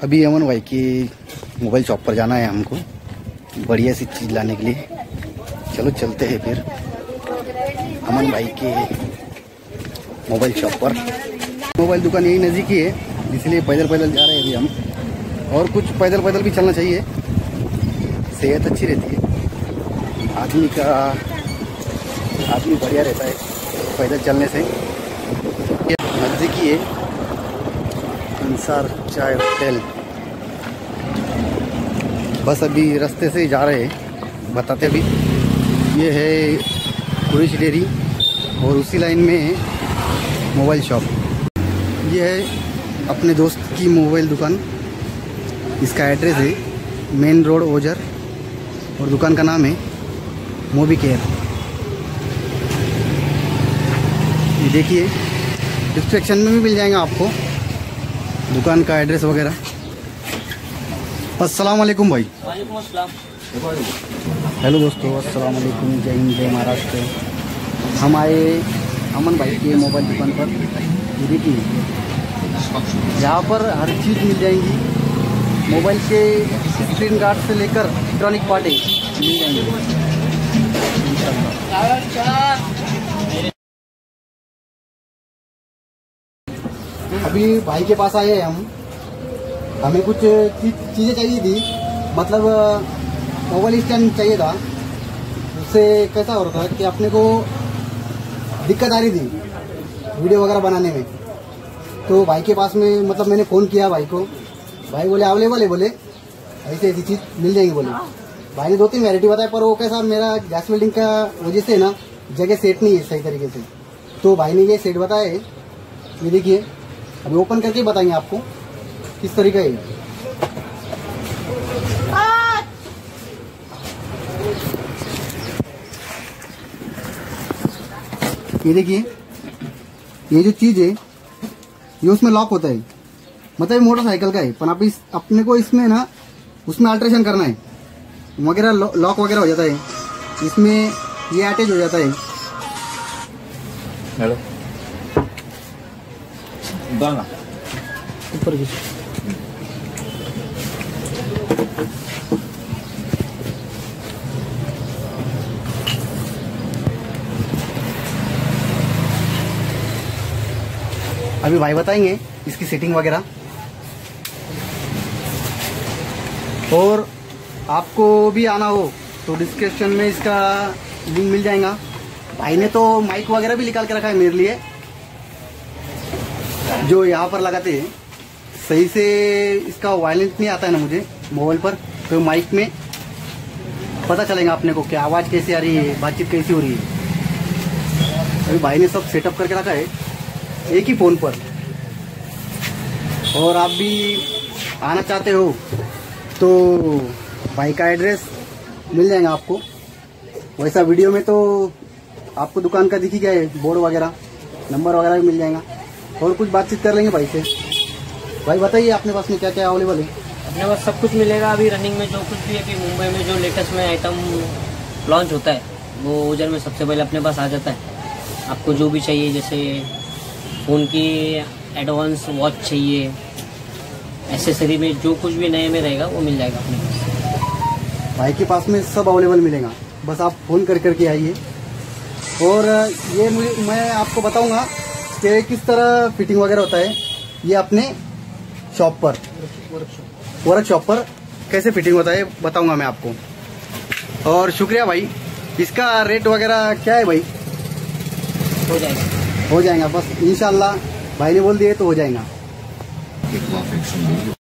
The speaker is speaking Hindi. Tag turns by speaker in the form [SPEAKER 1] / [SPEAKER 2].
[SPEAKER 1] अभी अमन भाई की मोबाइल शॉप पर जाना है हमको, बढ़िया सी चीज़ लाने के लिए। चलो चलते हैं फिर अमन भाई के मोबाइल शॉप पर। मोबाइल दुकान यही नज़दीक ही है, इसलिए पैदल पैदल जा रहे हैं अभी हम। और कुछ पैदल पैदल भी चलना चाहिए, सेहत अच्छी रहती है, आदमी बढ़िया रहता है पैदल चलने से। नज़दीक ही है अंसार चाय होटल। बस अभी रास्ते से ही जा रहे हैं, बताते भी। ये है कुरैश डेयरी और उसी लाइन में है मोबाइल शॉप। ये है अपने दोस्त की मोबाइल दुकान, इसका एड्रेस है मेन रोड ओजर और दुकान का नाम है मोबी केयर। ये देखिए डिस्क्रिप्शन में भी मिल जाएगा आपको दुकान का एड्रेस वगैरह। अस्सलाम वालेकुम भाई।
[SPEAKER 2] वालेकुम अस्सलाम।
[SPEAKER 1] हेलो दोस्तों, अस्सलाम वालेकुम, जय हिंद जय महाराष्ट्र। हम आए अमन भाई के मोबाइल दुकान पर। ये देखिए यहाँ पर हर चीज़ मिल जाएंगी, मोबाइल के स्क्रीन गार्ड से लेकर इलेक्ट्रॉनिक पार्ट मिल जाएंगे अभी भाई के पास आए हैं हम। हमें कुछ चीज़ें चाहिए थी, मतलब मोबाइल स्टैंड चाहिए था। उससे कैसा हो रहा था कि अपने को दिक्कत आ रही थी वीडियो वगैरह बनाने में। तो भाई के पास में मतलब मैंने फ़ोन किया भाई को, भाई बोले अवेलेबल है, बोले ऐसी ऐसी चीज़ मिल जाएंगी बोले। भाई ने 2-3 वैरायटी बताया, पर वो कैसा मेरा गैस वेल्डिंग का वजह से ना जगह सेट नहीं है सही तरीके से। तो भाई ने ये सेट बताया है, ये देखिए अभी ओपन करके बताएंगे आपको किस तरीका है। ये देखिए ये जो चीज है ये उसमें लॉक होता है, मतलब ये मोटरसाइकिल का है, पर आप अपने को इसमें ना उसमें अल्ट्रेशन करना है वगैरह, लॉक वगैरह हो जाता है इसमें, ये अटैच हो जाता है।
[SPEAKER 2] हेलो
[SPEAKER 1] ऊपर की अभी भाई बताएंगे इसकी सेटिंग वगैरह। और आपको भी आना हो तो डिस्क्रिप्शन में इसका लिंक मिल जाएगा। भाई ने तो माइक वगैरह भी निकाल के रखा है मेरे लिए, जो यहाँ पर लगाते हैं। सही से इसका वायलेंस नहीं आता है ना मुझे मोबाइल पर, तो माइक में पता चलेगा अपने को कि आवाज़ कैसी आ रही है, बातचीत कैसी हो रही है। अभी भाई ने सब सेटअप करके रखा है एक ही फ़ोन पर। और आप भी आना चाहते हो तो भाई का एड्रेस मिल जाएगा आपको। वैसा वीडियो में तो आपको दुकान का दिख ही गया है, बोर्ड वगैरह नंबर वगैरह भी मिल जाएगा। और कुछ बातचीत कर लेंगे भाई से। भाई बताइए अपने पास में क्या क्या अवेलेबल है?
[SPEAKER 2] अपने पास सब कुछ मिलेगा। अभी रनिंग में जो कुछ भी अभी मुंबई में जो लेटेस्ट में आइटम लॉन्च होता है वो ओजर में सबसे पहले अपने पास आ जाता है। आपको जो भी चाहिए, जैसे फ़ोन की एडवांस वॉच चाहिए, एसेसरी में जो कुछ भी नए में रहेगा वो मिल जाएगा अपने पास।
[SPEAKER 1] भाई के पास में सब अवेलेबल मिलेगा, बस आप फ़ोन करके आइए। और ये मैं आपको बताऊंगा कि किस तरह फिटिंग वगैरह होता है ये अपने शॉप पर, वर्कशॉप पर कैसे फिटिंग होता है बताऊंगा मैं आपको। और शुक्रिया भाई। इसका रेट वगैरह क्या है भाई?
[SPEAKER 2] हो जाएगा
[SPEAKER 1] बस इंशाल्लाह भाई ने बोल दिए तो हो जाएगा।